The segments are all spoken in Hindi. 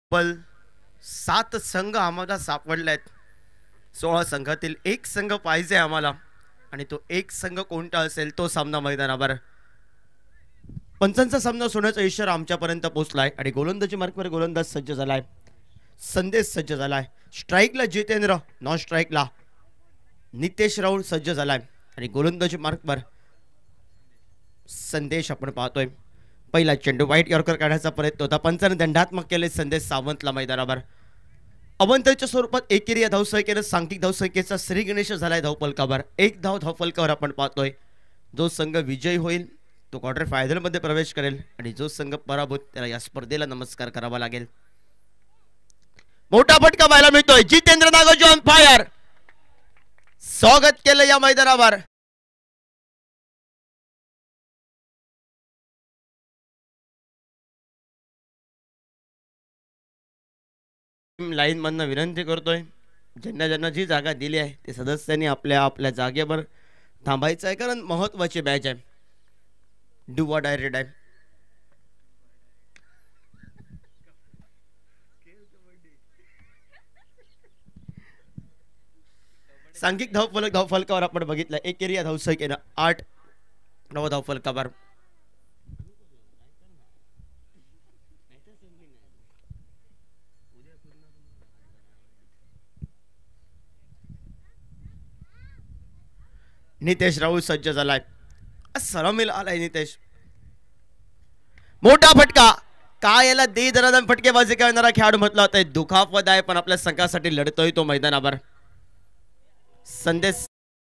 तब्बल 7 संघ आम्हाला सापडले आहेत. 16 संघातील एक संघ पाहिजे आम्हाला आणि तो एक संघ कोणता असेल तो सामना मैदानावर. पंचांचा सामना सोडण्याचा इशारा आमच्यापर्यंत पोहोचलाय आणि गोलंदाजी मार्कवर गोलंदाज सज्ज झालाय. संदेश सज्ज झालाय. स्ट्राईकला जितेंद्र, नॉन स्ट्राईकला नितेश राऊळ सज्ज झालाय आणि गोलंदाजी मार्कवर संदेश आपण पाहतोय. पहिला चेंडू वाईट यॉर्कर काढण्याचा प्रयत्न होता. पंचाने दंडात्मक केले संदेश सावंतला मैदानावर. अवंतच्या स्वरूपात एकेरी या धावसंख्येनं सांख्यिक धावसंख्येचा श्री गणेश झालाय धावफलकावर. एक धावफलकावर आपण पाहतोय. जो संघ विजयी होईल तो क्वार्टर फायनल मध्ये प्रवेश करेल आणि जो संघ पराभूत त्याला या स्पर्धेला नमस्कार करावा लागेल. मोठा फटका पाहायला मिळतोय. Jitendra Nagoji on fire. स्वागत केलं या मैदानावर. लाईन मधनं विनंती करतोय ज्यांना ज्यांना जी जागा दिली आहे ते सदस्यांनी आपल्या आपल्या जागेवर थांबायचं आहे, कारण महत्वाची मॅच आहे. डू व्हॉट आय रेड आहे. सांघिक धावफलकावर आपण बघितलं एक एरिया धावसंख्येनं 8 नव धावफलकावर. नितेश राऊळ सज्ज झालाय. सलामीला आलाय नितेश. मोठा फटका. काय याला दे दरादन फटकेबाजी करणारा खेळाडू म्हटलं होतं. दुखापत आहे पण आपल्या संघासाठी लढतोय तो मैदानावर. संदेश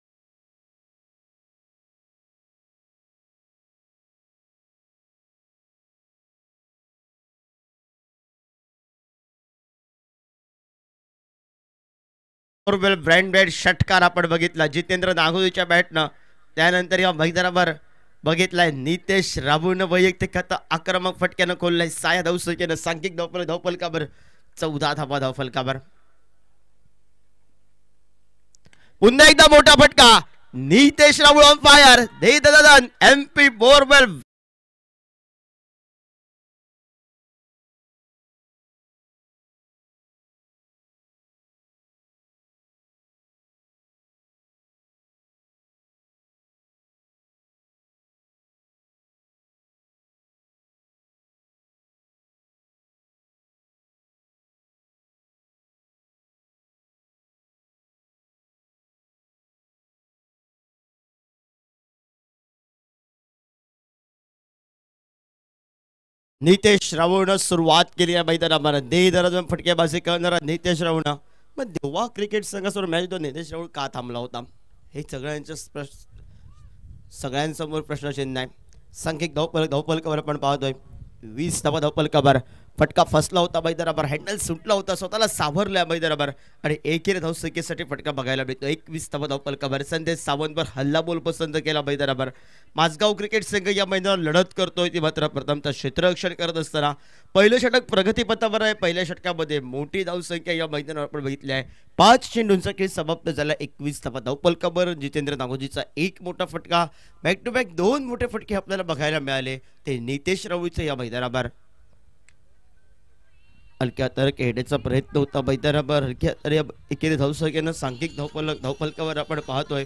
ब्रँडेड षटकार आपण बघितला जितेंद्र नागोजीच्या बॅटनं. त्यानंतर या मैदानावर बघितलाय नितेश राबून वैयक्तिक आक्रमक फटक्यानं खोललाय. 6 धावसंख्येनं सांख्यिक धावफलकावर 14 धावा धावफलकावर. पुन्हा एकदा मोठा फटका. Nitesh Rahul on fire. दे ददन एमपी बोरवेल. नितेश राऊळनं सुरुवात केली या मैदानावर. दे दराजून फटकेबाजी करणारा नितेश राऊळनं. मग देवा क्रिकेट संघासमोर मॅच तो नितेश राऊळ का थांबला होता हे सगळ्यांसमोर प्रश्नचिन्ह आहे. सांख्यिक धावफलकावर आपण पाहतोय 20 धावा धावफलकावर. फटका फसला होता मैदानावर. हँडल सुटला होता. स्वतःला सावरल्या मैदानावर आणि एकेरी धावसंख्येसाठी फटका बघायला मिळतो. 21 धावा धावफलकावर. संदेश सावंतवर हल्लाबोल पसंत केला मैदानावर. माझगाव क्रिकेट संघ या मैदानावर लढत करतोय ती मात्र प्रथमतः क्षेत्ररक्षण करत असताना पहिलं षटक प्रगतीपथावर आहे. पहिल्या षटकामध्ये मोठी धावसंख्या या मैदानावर आपण बघितली आहे. 5 चेंडूंचा खेळ समाप्त झाला. 21 धावा धावफलकावर. जितेंद्र नागोजीचा एक मोठा फटका. बॅक टू बॅक 2 मोठे फटके आपल्याला बघायला मिळाले ते नितेश राऊळचे या मैदानावर. हलक्या तर खेळण्याचा प्रयत्न होता मैदानावर. हलक्या तर एकेरी धावसंख्येनं सांख्यिक धावफलकावर आपण पाहतोय.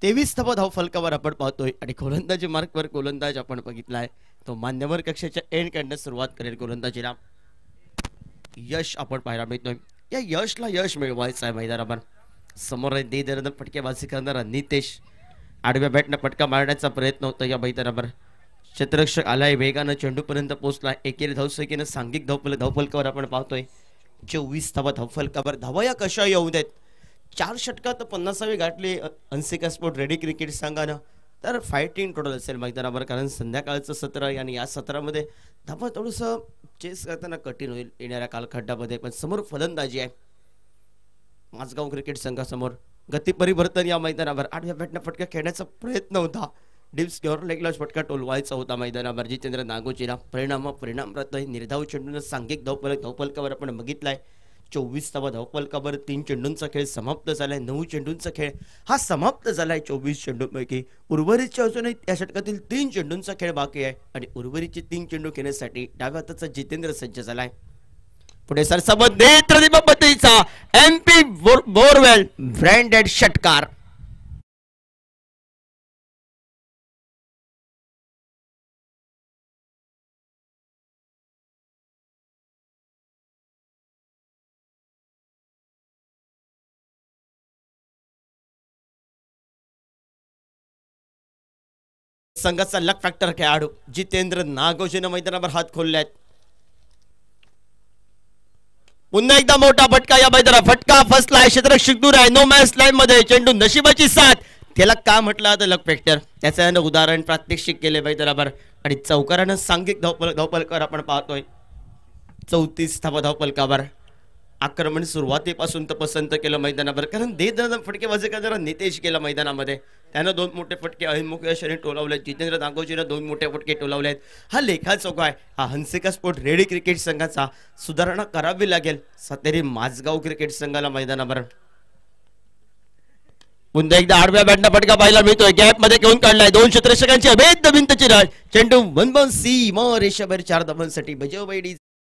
23 धावा धावफलकावर आपण पाहतोय आणि गोलंदाजी मार्कवर गोलंदाज आपण बघितलाय तो मान्यवर कक्षाच्या एंड करण्यास सुरुवात करेल. गोलंदाजीला यश आपण पाहायला मिळतोय. या यशला यश मिळवायचं आहे मैदानावर. समोर दे दरद फटकेबाजी करणारा नितेश. आडव्या बॅटनं फटका मारण्याचा प्रयत्न होता या मैदानावर. क्षेत्ररक्षक आलाय वेगानं चेंडूपर्यंत पोहोचला. एकेरी धावसंख्येनं सांघिक धावफलकावर आपण पाहतोय 24 धावा धावफलकावर. धावा या कशा येऊ देत. 4 षटकात 50वी गाठली हंसिका स्पोर्ट रेडी क्रिकेट संघानं. तर फायटिंग टोटल असेल मैदानावर, कारण संध्याकाळचं सत्र आहे आणि या सत्रामध्ये धावा थोडंसं चेस करताना कठीण होईल येणाऱ्या कालखंडामध्ये. पण समोर फलंदाजी आहे माझगाव क्रिकेट संघासमोर. गती परिवर्तन या मैदानावर. आडव्या बॅटनं फटका खेळण्याचा प्रयत्न होता. डीप स्क्वेअर लेगला फटका टोलवायचा होता मैदानावर जितेंद्र नागोजीला. परिणामरत निर्धाव चेंडून सांघिक धावफलकावर आपण बघितलाय 24 धावा धावफलकावर. 3 चेंडूंचा खेळ समाप्त झालाय. 9 चेंडूंचा खेळ हा समाप्त झालाय 24 चेंडूंपैकी. उर्वरितच्या अजूनही या षटकातील 3 चेंडूंचा खेळ बाकी आहे आणि उर्वरितचे 3 चेंडू खेळण्यासाठी डाव्या हाताचा जितेंद्र सज्ज झालाय. पुढे सरसबत नेत्रदीप पद्धतीचा MP बोरवेल ब्रँडेड षटकार. संघाचा लक फॅक्टर खेळाडू जितेंद्र नागोजीनं मैदानावर हात खोलल्यात. पुन्हा एकदा मोठा फटका या मैदानात. फटका फसलाय. क्षेत्ररक्षक दूर आहे. नो मॅच लाईन मध्ये. चेंडू नशिबाची साथ. त्याला का म्हटलं आता लक फॅक्टर. त्याचं उदाहरण प्रात्यक्षिक केले मैदानावर आणि चौकारानं सांघिक धावफलकावर आपण पाहतोय 34 धावा धावफलकावर. आक्रमण सुरुवातीपासून तर पसंत केलं मैदानावर, कारण फटकेबाजी करणारा नितेश केला मैदानामध्ये. त्यानं 2 मोठे फटके अहिमुख यशाने टोलावले. जितेंद्र नागोजीनं 2 मोठे फटके टोलावले आहेत. हा लेखा चौका आहे. हा हंसिका स्पोर्ट रेडी क्रिकेट संघाचा सुधारणा करावी लागेल सातेरी माझगाव क्रिकेट संघाला मैदानावर. पुन्हा एकदा आडव्या बॅटनं फटका पाहायला मिळतोय. गॅप मध्ये घेऊन काढलाय. 2 क्षेत्ररक्षकांची अभेद्य भिंतची राज. चेंडू 1 सी म रेषाबाहेर 4 धावांसाठी बजावबाई.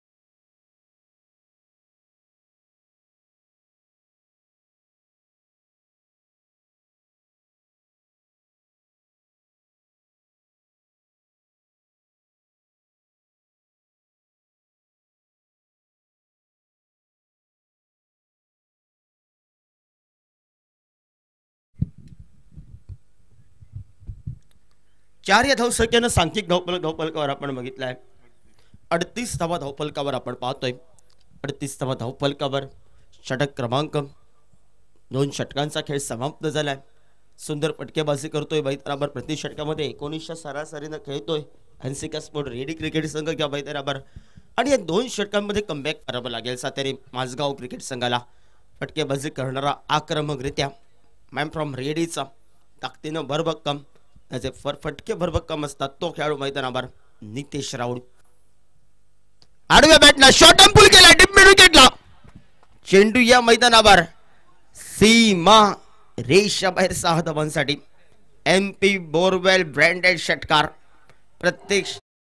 चार या धावसंख्येनं सांघिक धावफलकावर आपण बघितलाय 38 धावा धावफलकावर आपण पाहतोय. 38 धावा धावफलकावर. षटक क्रमांक 2 षटकांचा खेळ समाप्त झालाय. सुंदर फटकेबाजी करतोय मैदानावर. प्रति षटकामध्ये 19 सरासरीनं खेळतोय हंसिका स्पोर्ट रेडी क्रिकेट संघ किंवा मैदानावर. आणि या 2 षटकांमध्ये कमबॅक करावं लागेल सातेरी माझगाव क्रिकेट संघाला. फटकेबाजी करणारा आक्रमकरित्या मॅम फ्रॉम रेडीचा ताकदीनं भरभक्कम, त्याचे फटके भरभक्कम असतात तो खेळाडू मैदानावर नितेश राऊळ. आडव्या बॅटला शॉर्ट अँड पुल केला डीप मिड विकेटला. चेंडू या मैदानावर सीमा रेषा बाहेर 6 धावांसाठी. MP बोरवेल ब्रँडेड षटकार. प्रत्येक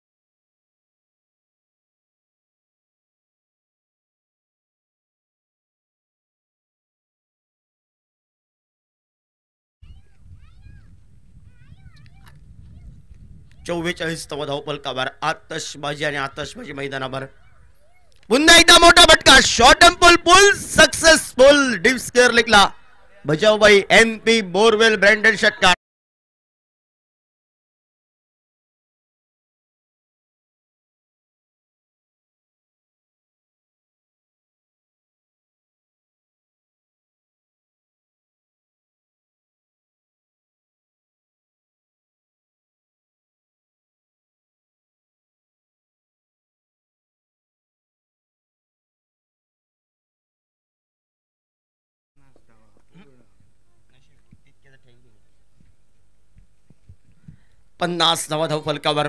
चव्वेचाळीस धावफलकावर. आतषबाजी आणि आतषबाजी मैदानावर. पुन्हा एकदा मोठा फटका. Short and pull successful. Deep square लेगला बजावबाई. MP बोरवेल ब्रँडेड षटकार. पन्नास धावफलकावर.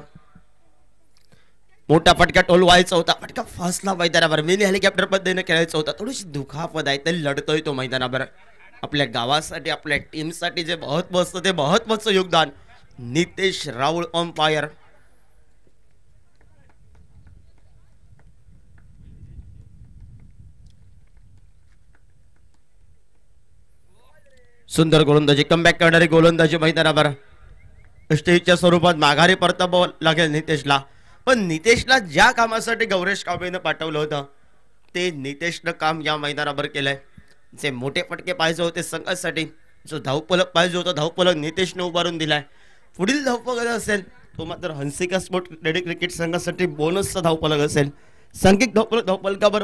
मोठा फटका टोलवायचा होता. फटका फसला मैदानावर. मिनी हेलिकॉप्टर पद्धतीने खेळायचा होता. थोडीशी दुखापत आहे तरी लढतोय तो मैदानावर. आपल्या गावासाठी आपल्या टीमसाठी जे महत्व असतं ते महत्वाचं योगदान नितेश राऊळ अंपायर. सुंदर गोलंदाजी कमबॅक करणारी गोलंदाजी मैदानावर स्टेजच्या स्वरूपात माघारी परतावं लागेल नितेशला. पण नितेशला ज्या कामासाठी गौरेश कांबळेनं पाठवलं होतं ते नितेशनं काम या मैदानावर केलंय. जे मोठे फटके पाहिजे होते संघासाठी, जो धावफलक पाहिजे होता धावफलक नितेशने उभारून दिलाय. पुढील धावफलक असेल तो मात्र हंसिका स्पोर्ट रेडी क्रिकेट संघासाठी बोनसचा धावफलक असेल. सांघिक धावफलकावर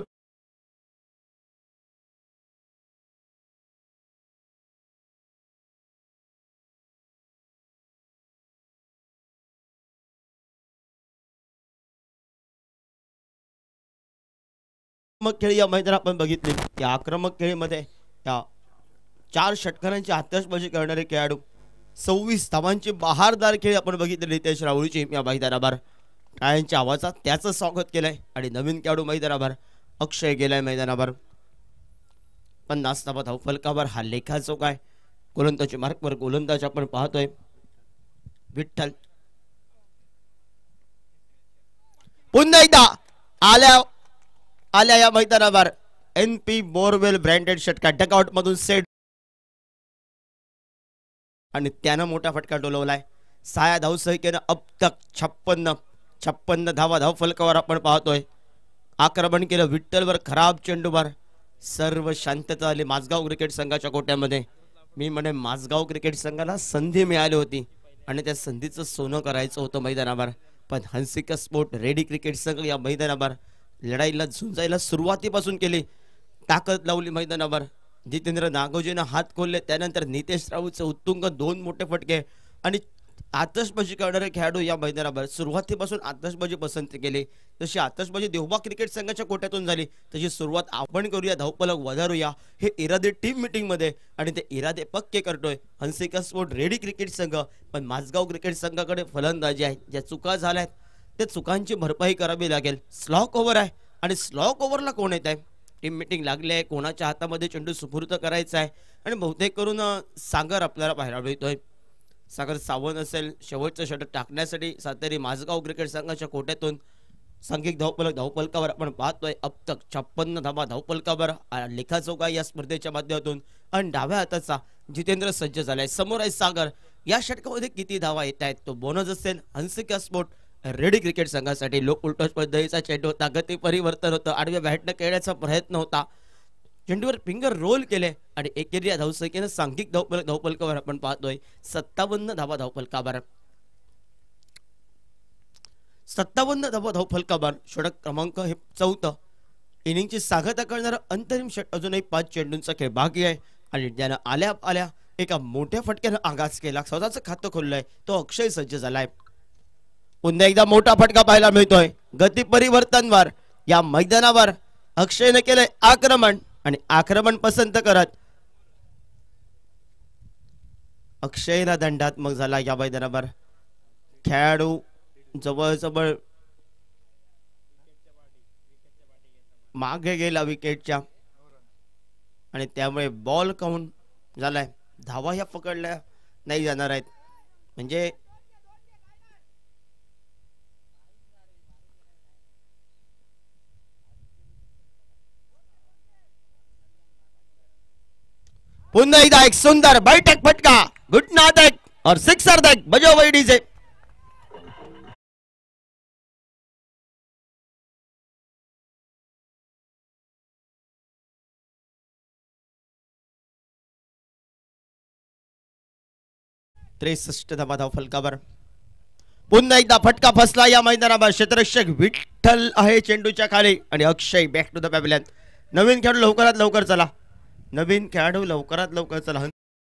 आक्रमक खेळी या मैदानात आपण बघितली. या आक्रमक खेळीमध्ये या 4 षटकारांची आतषबाजी करणारे खेळाडू 26 धावांची बहारदार खेळी आपण बघितले नितेश राहुळची या मैदानावर. टाळ्यांच्या आवाजात त्याचं स्वागत केलंय आणि नवीन खेळाडू मैदानावर अक्षय गेलाय मैदानावर. 50 धावा धावफलकावर हा लेखाचो काय गोलंदाजी मार्कवर गोलंदाज आपण पाहतोय विठ्ठल. पुन्हा एकदा आल्या या मैदानावर NP बोरवेल ब्रँडेड षटका डकआउट मधून सेट आणि त्यानं मोठा फटका डोलवलाय. 6 धावसंख्येनं अब तक 56 धावा धावफलकावर आपण पाहतोय. आक्रमण केलं विठ्ठलवर खराब चेंडूवर. सर्व शांतता आली माझगाव क्रिकेट संघाच्या कोट्यामध्ये. मी म्हणे माझगाव क्रिकेट संघाला संधी मिळाली होती आणि त्या संधीचं सोनं करायचं होतं मैदानावर. पण हंसिका स्पोर्ट रेडी क्रिकेट संघ या मैदानावर लढाईला झुंजायला सुरुवातीपासून केली, ताकद लावली मैदानावर. जितेंद्र नागोजीनं हात खोलले, त्यानंतर नितेश राऊतचे उत्तुंग 2 मोठे फटके आणि आतषबाजी करणारे खेळाडू या मैदानावर सुरुवातीपासून आतषबाजी पसंती केली. जशी आतषबाजी देवबा क्रिकेट संघाच्या कोट्यातून झाली तशी सुरुवात आपण करूया, धावफलक वधारूया हे इरादे टीम मीटिंग मध्ये आणि ते इरादे पक्के करतोय हंसिका स्पोर्ट रेडी क्रिकेट संघ. पण माझगाव क्रिकेट संघाकडे फलंदाजी आहे, ज्या चुका झाल्यात त्या चुकांची भरपाई करावी लागेल. स्लॉक ओव्हर आहे आणि स्लॉक ओव्हरला कोण येत आहे, टीम मीटिंग लागली आहे, कोणाच्या हातामध्ये चेंडू सुपूर्द करायचा आहे आणि बहुतेक करून सागर आपल्याला पाहायला मिळतोय. सागर सावंत असेल शेवटचं षटक टाकण्यासाठी सातेरी माझगाव क्रिकेट संघाच्या कोट्यातून. सांघिक धावफलकावर आपण पाहतोय अब तक 56 धावा धावफलकावर लेखाचोगा या स्पर्धेच्या माध्यमातून. आणि डाव्या हाताचा जितेंद्र सज्ज झालाय. समोर आहे सागर. या षटकामध्ये किती धावा येत आहेत तो बोनस असेल हंसिका स्पोर्ट रेडी क्रिकेट संघासाठी. लोक उलट पद्धतीचा चेंडू होता, गती परिवर्तन होतं, आडव्या बॅटनं खेळण्याचा प्रयत्न होता, चेंडूवर फिंगर रोल केले आणि एकेरी धावसंख्येनं सांघिक धावफलकावर आपण पाहतोय 57 धावा धावफलकावर. 57 धावा धावफलकावर षटक क्रमांक हे 4. इनिंगची सांगता करणारा अंतरिम षट अजूनही 5 चेंडूंचा खेळ बाकी आहे आणि त्यानं आल्या एका मोठ्या फटक्यानं आगाज केला, स्वतःचं खातं खोललंय. तो अक्षय सज्ज झालाय. पुन्हा एकदा मोठा फटका पाहायला मिळतोय गती परिवर्तनवर या मैदानावर. अक्षयने केलंय आक्रमण आणि आक्रमण पसंत करत अक्षयला दंडात्मक झाला या मैदानावर. खेळाडू जवळजवळ मागे गेला विकेटच्या आणि त्यामुळे बॉल काउंट झालाय. धावा ह्या पकडल्या नाही जाणार आहेत. म्हणजे पुन्हा एकदा एक सुंदर बैठक फटका घुटना तक और सिक्सर तक बजो वही डीजे. धावा धावफलकावर पुन्हा एकदा फटका फसला या मैदानावर. क्षेत्ररक्षक विठ्ठल आहे चेंडूच्या खाली आणि Akshay back to the pavilion. नवीन खेळाडू लवकरात लवकर चला, नवीन खेळाडू लवकरात लवकर चला.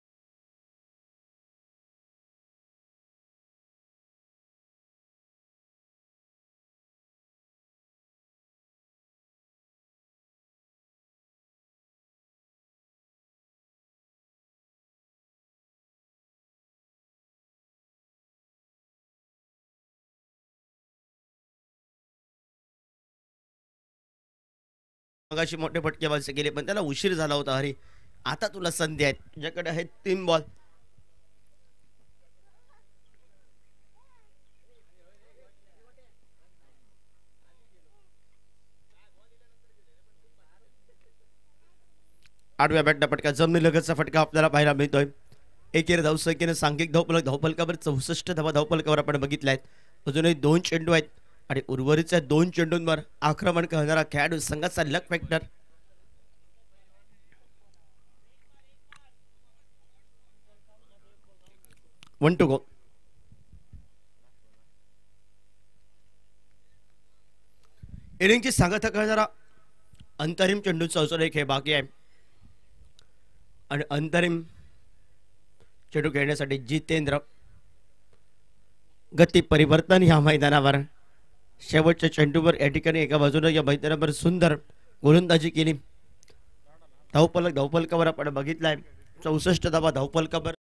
मगाशी मोठे फटके बाजूचे गेले पण त्याला उशीर झाला होता. अरे आता तुला संधी आहे, तुझ्याकडे आहेत 3 बॉल. आडव्या बॅटचा फटका जमिनीलगतचा फटका आपल्याला पाहायला मिळतोय. एकेरी धावसंख्येने सांघिक धावफलकावर 64 धावफलकावर आपण बघितल्या आहेत. अजूनही 2 चेंडू आहेत आणि उर्वरितच्या 2 चेंडूंवर आक्रमण करणारा खेळाडू संघाचा luck factor. One to go. इनिंगची सांगता करणारा अंतरिम चेंडूचा अजून एक हे बाकी आहे आणि अंतरिम चेंडू खेळण्यासाठी जितेंद्र. गती परिवर्तन या मैदानावर शेवटच्या चेंडूवर या ठिकाणी एका बाजूने या मैदानावर सुंदर गोलंदाजी केली. धावफलकावर आपण बघितलाय 64 धावा धावफलकावर.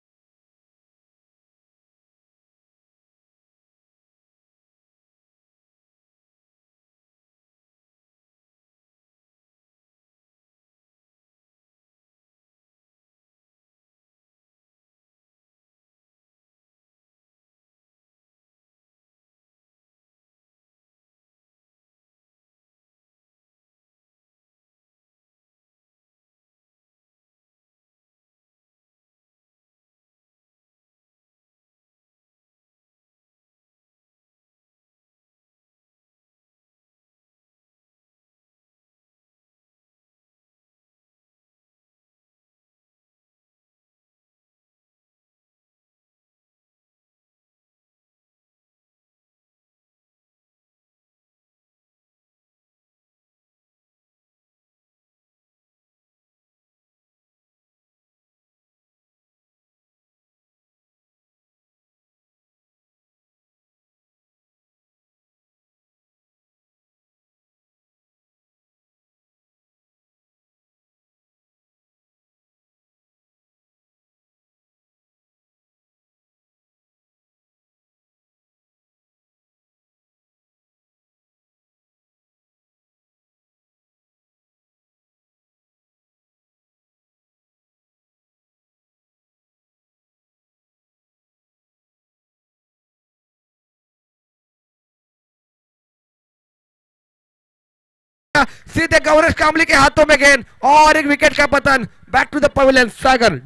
सीधे गौरेश कामली के हाथों में गेंद और एक विकेट का पतन. Back to the pavilion. Sagar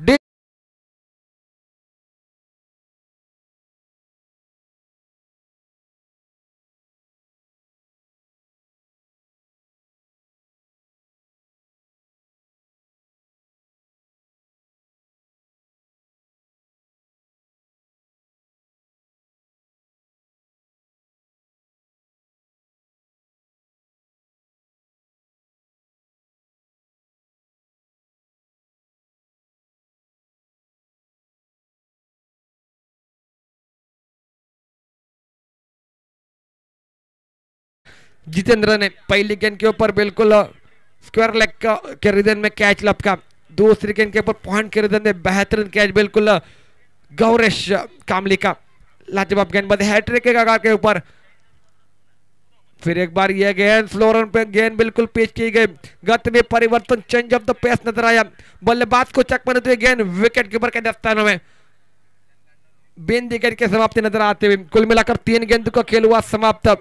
'Jitendra ने पहली गेंद के ऊपर बिल्कुल स्क्वायर लेग के रिदन में कैच लपका. दूसरी गेंद के ऊपर पॉइंट के रिदन में बेहतरीन कैच बिल्कुल गौरेश कामली का. लाजवाब गेंदबाजी हैट्रिक के कगार के ऊपर. फिर एक बार यह गेंद स्लो रन पे गेंद बिल्कुल पेश की गई. गति में परिवर्तन, चेंज ऑफ द पेस नजर आया. बल्लेबाज को चक बनते हुए गेंद विकेट कीपर के दस्तानों में. बिंदी गेंद की समाप्ति नजर आते हुए कुल मिलाकर 3 गेंद का खेल हुआ समाप्त.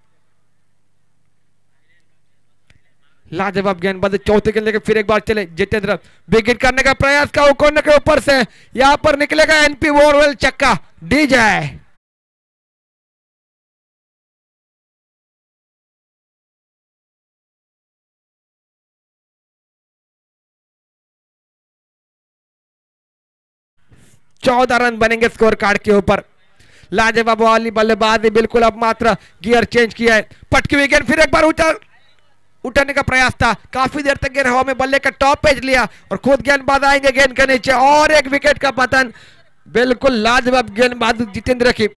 लाजवाब गेंदबाजी चौथे गेंद लेकर फिर एक बार चले जितेंद्र. विकेट करने का प्रयास का कोने के ऊपर से यहां पर निकलेगा एनपी बोरवेल चक्का. डीजे 14 रन बनेंगे स्कोर कार्ड के ऊपर. लाजवाब वाली बल्लेबाजी बिल्कुल अब मात्र गियर चेंज किया है. पटकी हुई गेंद फिर एक बार उठाने का प्रयास था. काफी देर तक गेंद हवा में बल्ले का टॉप पेज लिया और खुद गेंदबाज आएंगे गेंद के नीचे और एक विकेट का पतन. बिल्कुल लाजवाब गेंदबाजी जितेंद्र की.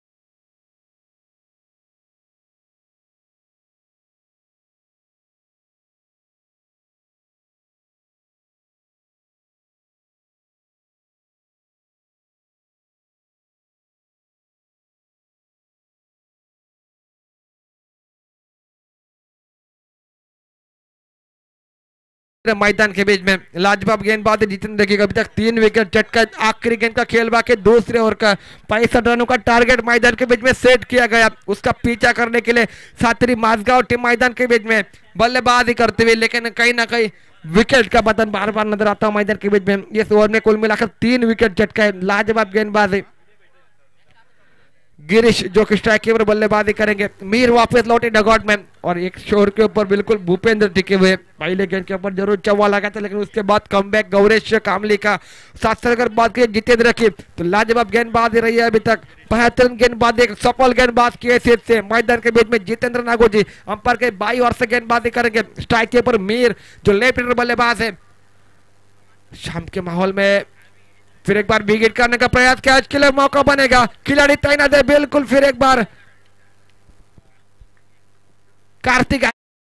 मैदान के बीच में लाजवाब गेंदबाजी जितेंद्र की. अभी तक 3 विकेट झटका. आखिरी गेंद का खेल बाकी. दूसरे ओवर का 65 रनों का टारगेट मैदान के बीच में सेट किया गया. उसका पीछा करने के लिए सातरी माजगांव टीम मैदान के बीच में बल्लेबाजी करते हुए, लेकिन कहीं ना कहीं विकेट का पतन बार बार नजर आता है मैदान के बीच में। इस ओवर में कुल मिलाकर 3 विकेट झटकाए, लाजवाब गेंदबाजी। गिरीश जो कि स्ट्राइक कीपर बल्लेबाजी करेंगे, मीर वापस लौटे डगआउट में और एक शोर के ऊपर बिल्कुल भूपेंद्र टिके हुए। पहले गेंद के ऊपर जरूर चौवा लगा था, लेकिन उसके बाद कमबैक गौरेश कामली का। साथ साथ अगर बात करें जितेंद्र की तो लाजवाब गेंदबाजी रही है अभी तक, बेहतरीन गेंदबाजी, एक सफल गेंदबाज की हैसियत से मैदान के बीच में जितेंद्र नागोजी अंपायर के बाई ओर से गेंदबाजी करेंगे। स्ट्राइक के ऊपर मीर जो लेफ्ट हैंडर बल्लेबाज है। शाम के माहौल में फिर एक बार विकेट करने का प्रयास, कैच के लिए मौका बनेगा, खिलाड़ी तैनात है बिल्कुल। फिर एक बार कार्तिक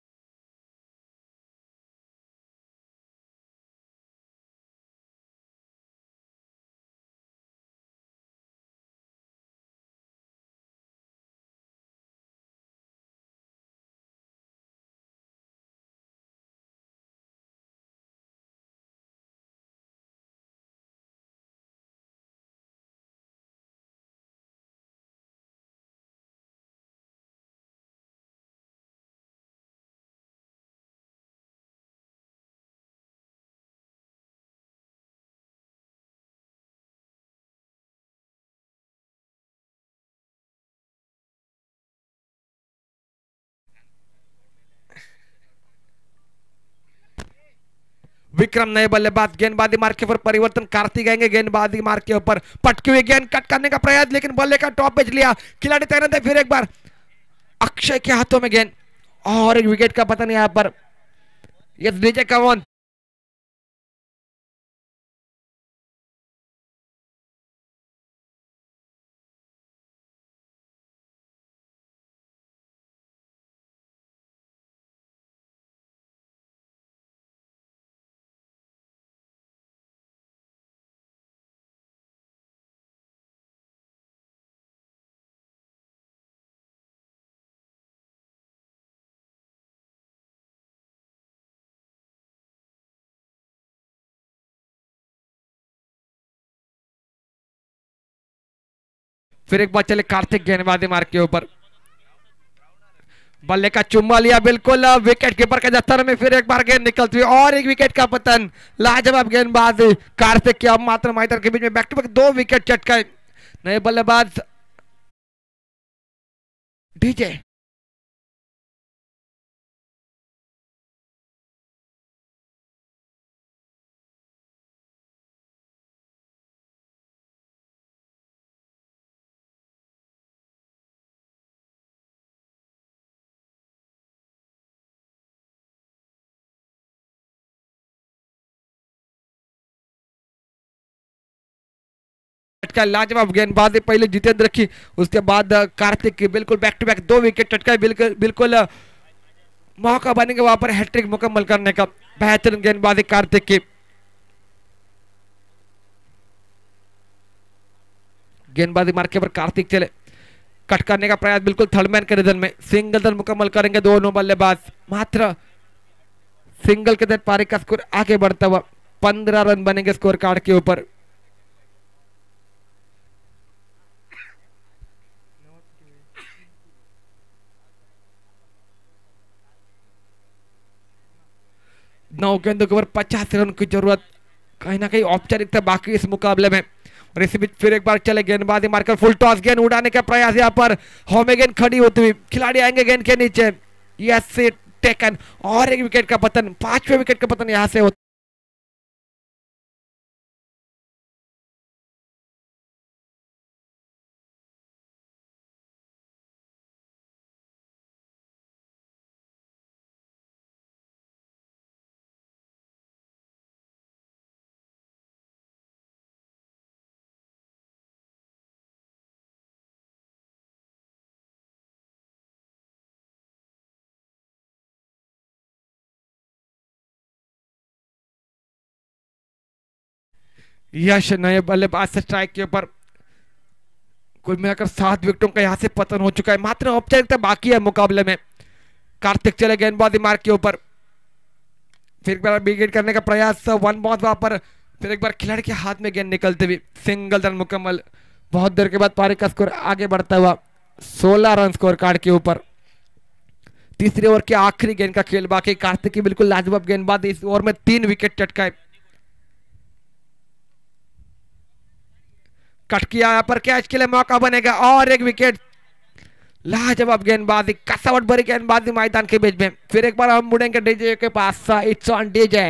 विक्रम नए बल्लेबाज, गेंदबाजी मार्ग के ऊपर परिवर्तन, कार्तिक आएंगे गेंदबाजी मार्ग के ऊपर। पटकी हुई गेंद कट करने का प्रयास, लेकिन बल्ले का टॉप पेच लिया, खिलाड़ी तैनात है। फिर एक बार अक्षय के हाथों में गेंद और एक विकेट का पतन यहां पर। यस डीजे कवन फिर एक बार चले कार्तिक गेंदबाजी मार्ग के ऊपर, बल्ले का चुम्मा लिया बिल्कुल विकेट कीपर के दफ्तर में। फिर एक बार गेंद निकलती हुई और एक विकेट का पतन, लाजवाब गेंदबाजी कार्तिक की। अब मात्र मैदान के बीच में बैक टू बैक 2 विकेट चटकाए नए बल्लेबाज डीजे। का लाजवाब गेंदबाजी पहले जितेंद्र की, उसके बाद कार्तिक की। बिल्कुल बैक टू बैक 2 विकेट चटकाए, बिल्कुल बिल्कुल मौका बनेगा वहां पर हैट्रिक मुकम्मल करने का। बेहतरीन गेंदबाजी कार्तिक की। गेंदबाजी मार्ग के ऊपर कार्तिक चले, कट करने का प्रयास बिल्कुल थर्ड मैन के रिदम में। सिंगल रन मुकम्मल करेंगे दोनों बल्लेबाज, मात्र सिंगल के तहत पारी का स्कोर आगे बढ़ता हुआ 15 रन बनेंगे स्कोर कार्ड के ऊपर। नौ गेंदों के ऊपर 50 रन की जरूरत, कहीं ना कहीं औपचारिकता बाकी इस मुकाबले में। और इसी बीच फिर एक बार चले गेंदबाजी मारकर फुल टॉस, गेंद उड़ाने का प्रयास, यहाँ पर होमे गेंद खड़ी होती हुई, खिलाड़ी आएंगे गेंद के नीचे। यस टेकन और एक विकेट का पतन, 5वें विकेट का पतन यहां से होता। यश नए बल्लेबाज से स्ट्राइक के ऊपर, कुल मिलाकर 7 विकेटों का यहां से पतन हो चुका है, मात्र औपचारिकता बाकी है मुकाबले में। कार्तिक चले गेंदबाजी मार्ग के ऊपर, फिर एक बार विकेट करने का प्रयास, 1 बॉल वहां पर। फिर एक बार खिलाड़ी के हाथ में गेंद निकलते हुए सिंगल रन मुकम्मल। बहुत देर के बाद पारी का स्कोर आगे बढ़ता हुआ 16 रन स्कोर कार्ड के ऊपर। तीसरे ओवर के आखिरी गेंद का खेल बाकी। कार्तिक की बिल्कुल लाजवाब गेंदबाजी, इस ओवर में 3 विकेट चटकाए। कट किया, यहाँ पर कैच के लिए मौका बनेगा और एक विकेट। लाजवाब गेंदबाजी, कसावट भरी गेंदबाजी मैदान के बीच में। फिर एक बार हम मुड़ेंगे डीजे के पास। It's on DJ.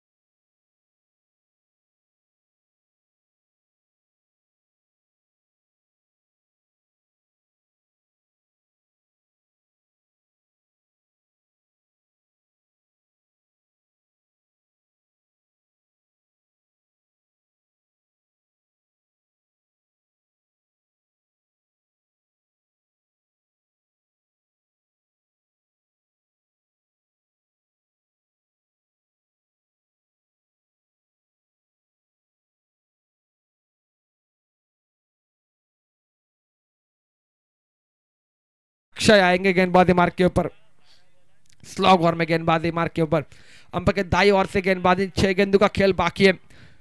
अक्षय आएंगे गेंदबाजी मार्ग के ऊपर। स्लॉग ओवर में गेंदबाजी मार्ग के ऊपर। अंपायर के दाई ओर से गेंदबाजी, 6 गेंदों का खेल बाकी है।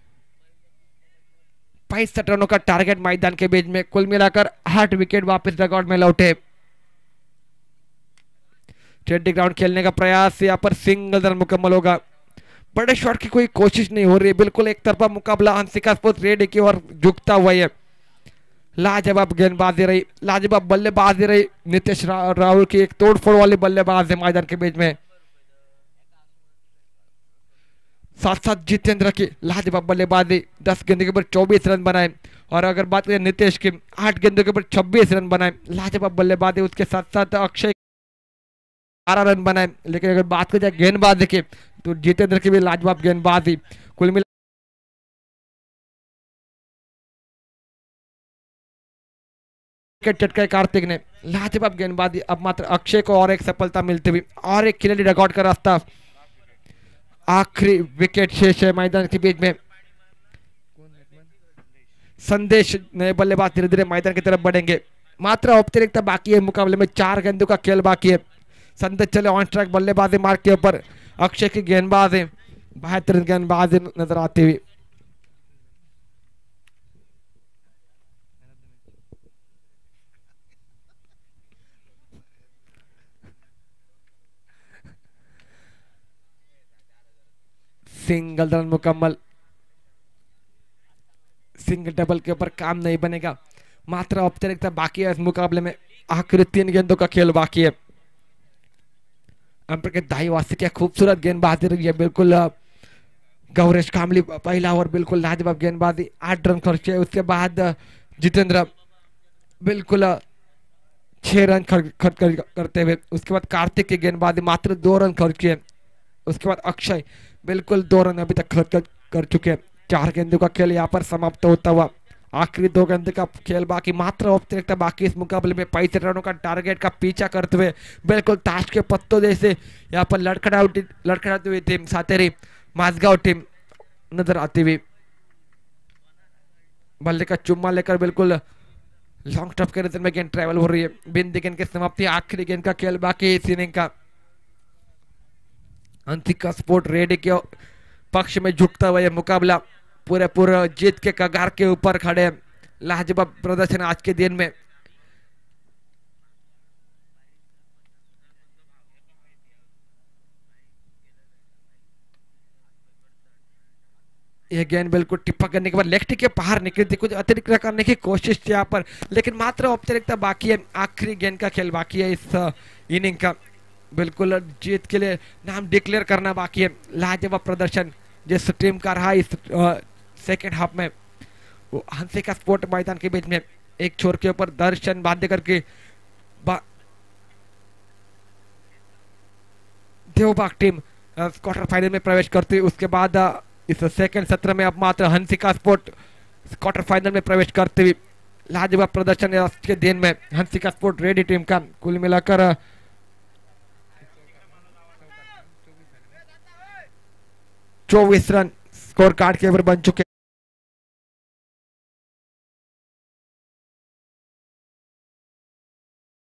65 रनों का टारगेट मैदान के बीच में। कुल मिलाकर 8 विकेट वापस रिकॉर्ड में लौटे। ट्रेडिंग ग्राउंड खेलने का प्रयास, यहाँ पर सिंगल रन मुकम्मल होगा। बड़े शॉट की कोई कोशिश नहीं हो रही, बिल्कुल एक तरफा मुकाबला हंसिका स्पोर्ट्स रेडी की ओर झुकता हुआ है। लाजवाब गेंदबाजी रही, लाजवाब बल्लेबाजी रही। नितेश राहुल की एक तोड़फोड़ वाली बल्लेबाज है मैदान के बीच में। साथ साथ जितेंद्र की लाजवाब बल्लेबाजी, 10 गेंदों के ऊपर 24 रन बनाए। और अगर बात करें नितेश की, 8 गेंदों के ऊपर 26 रन बनाए। लाजवाब बल्लेबाजी। उसके साथ साथ अक्षय 12 रन बनाए। लेकिन अगर बात की जाए गेंदबाजी की, तो जितेंद्र की भी लाजवाब गेंदबाजी। कुल मिला विकेट चटकाए कार्तिक ने। लाजवाब गेंदबाजी। अब मात्र अक्षय को और एक सफलता मिलती हुई, और एक खिलाड़ी रिकॉर्ड का रास्ता। आखिरी विकेट शेष है मैदान के बीच में। संदेश नए बल्लेबाज धीरे धीरे मैदान की तरफ बढ़ेंगे। मात्र औपचारिकता बाकी है, मुकाबले में 4 गेंदों का खेल बाकी है। संदेश चले ऑन स्ट्राइक बल्लेबाजी मार्ग के ऊपर। अक्षय की गेंदबाजी, बेहतरीन गेंदबाजी नजर आती हुई। सिंगल रन मुकम्मल। सिंगल डबल के ऊपर काम नहीं बनेगा। मात्र औपचारिकता बाकी है इस मुकाबले में। आखिरी 3 गेंदों का खेल बाकी है। अंपायर के दाई वास्ते क्या खूबसूरत गेंदबाजी रही है। बिल्कुल गौरेश कामली, पहला ओवर बिल्कुल लाजवाब गेंदबाजी, 8 रन खर्चे। उसके बाद जितेंद्र बिल्कुल 6 रन खर्च करते हुए। उसके बाद कार्तिक की गेंदबाजी, मात्र 2 रन खर्च किए। उसके बाद अक्षय बिल्कुल 2 रन अभी तक खर्च कर चुके हैं। 4 गेंदों का खेल यहाँ पर समाप्त होता हुआ। आखिरी 2 गेंद का खेल बाकी, मात्र औपचारिकता बाकी इस मुकाबले में। 65 रनों का टारगेट का पीछा करते हुए बिल्कुल ताश के पत्तों जैसे यहाँ पर लड़खड़ाती हुई टीम सातेरी माझगांव टीम नजर आती हुई। बल्ले का चुम्मा लेकर बिल्कुल लॉन्ग टॉप के नजर में गेंद ट्रेवल हो रही है। बिंदी गेंद की समाप्ति, आखिरी गेंद का खेल बाकी इस इनिंग का। हंसिका स्पोर्ट रेडी के पक्ष में झुकता हुआ यह मुकाबला पूरे जीत के कगार के ऊपर खड़े। लाजवाब प्रदर्शन आज के दिन में। यह गेंद बिल्कुल टिप्पा करने के बाद लेग के बाहर निकली थी। कुछ अतिरिक्त करने की कोशिश थी यहाँ पर, लेकिन मात्र औपचारिकता बाकी है। आखिरी गेंद का खेल बाकी है इस इनिंग का। बिल्कुल जीत के लिए नाम डिक्लेयर करना बाकी है। लाजवाब प्रदर्शन जिस टीम का रहा इस सेकेंड हाफ में, वो हंसिका स्पोर्ट मैदान के बीच में एक छोर के ऊपर दर्शन बांधे करके देवबाग टीम क्वार्टर फाइनल में प्रवेश करती है। उसके बाद इस सेकेंड सत्र में अब मात्र हंसिका स्पोर्ट क्वार्टर फाइनल में प्रवेश करते हुए। लाजवाब प्रदर्शन आज के दिन में हंसिका स्पोर्ट रेडी टीम का। कुल मिलाकर 24 रन स्कोर कार्ड के ऊपर बन चुके।